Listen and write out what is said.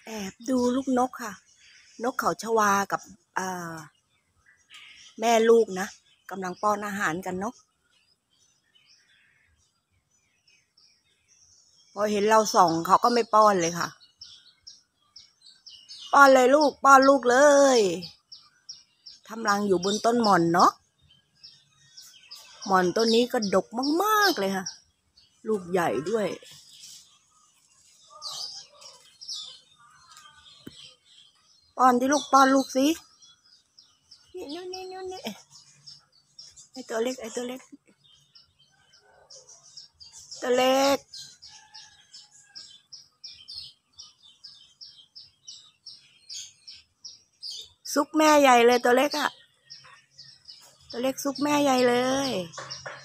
แอบดูลูกนกค่ะนกเขาชวากับอ่าแม่ลูกนะกำลังป้อนอาหารกันเนาะพอเห็นเราส่องเขาก็ไม่ป้อนเลยค่ะป้อนเลยลูกป้อนลูกเลยทำรังอยู่บนต้นหม่อนเนาะหม่อนต้นนี้ก็ดกมากๆเลยค่ะลูกใหญ่ด้วยป้อนที่ลูกป้อนลูกสินี่ไอตัวเล็กตัวเล็กซุกแม่ใหญ่เลยตัวเล็กอะตัวเล็กซุกแม่ใหญ่เลย